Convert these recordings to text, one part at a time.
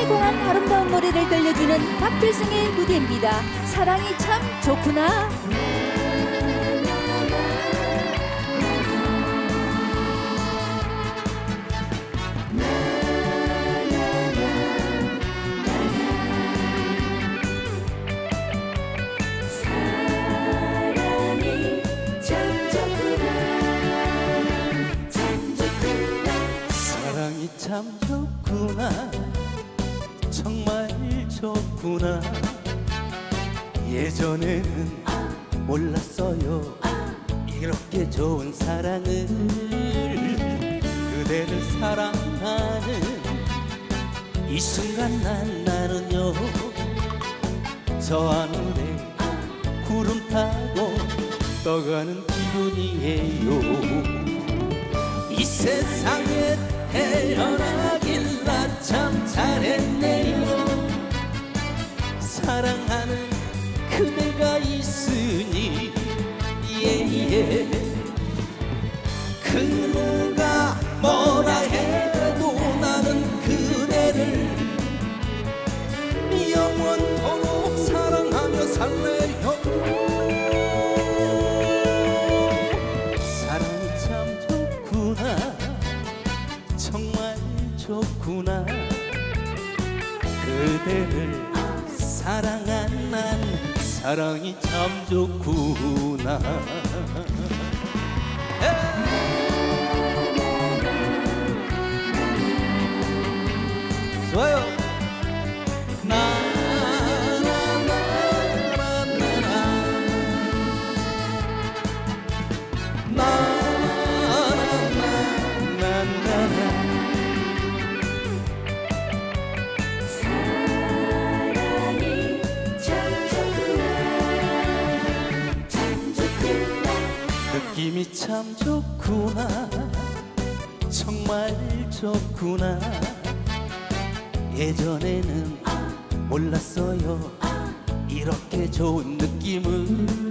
사랑에 관한 아름다운 노래를 들려주는 박필승의 무대입니다. 사랑이 참 좋구나. 사랑이 참 좋구나. 정말 좋구나. 예전에는 몰랐어요. 이렇게 좋은 사랑을. 그대를 사랑하는 이 순간 나는요 저 하늘에 구름 타고 떠가는 기분이에요. 이 세상에 태어나길 나 참 잘했네요. 사랑하는 그대가 있으니 예예. 그 누가 뭐라 해도 나는 그대를 영원토록 사랑하며 살래요. 사랑이 참 좋구나. 정말 좋구나. 그대를 사랑한 난 사랑이 참 좋구나. 좋아요. 느낌이 참 좋구나. 정말 좋구나. 예전에는 몰랐어요. 이렇게 좋은 느낌을.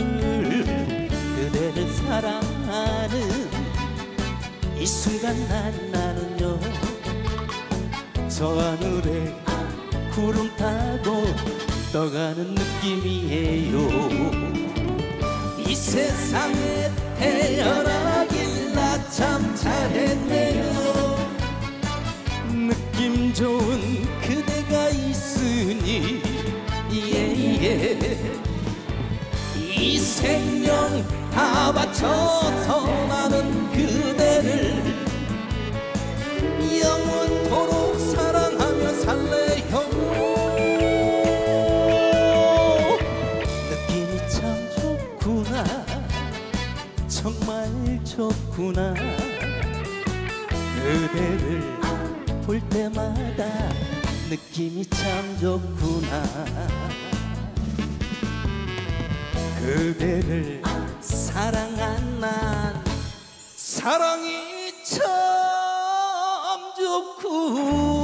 그대를 사랑하는 이 순간 나는요 저 하늘에 구름 타고 떠가는 느낌이에요. 이 세상에 태어나길 나 참 잘했네요. 느낌 좋은 그대가 있으니 예예. 이 생명 다 바쳐서 나는 그대를 영원토록 사랑하며 살래요. 느낌이 참 좋구나. 정말 좋구나. 그대를 볼 때마다 느낌이 참 좋구나. 그대를 사랑한 난 사랑이 참 좋구나.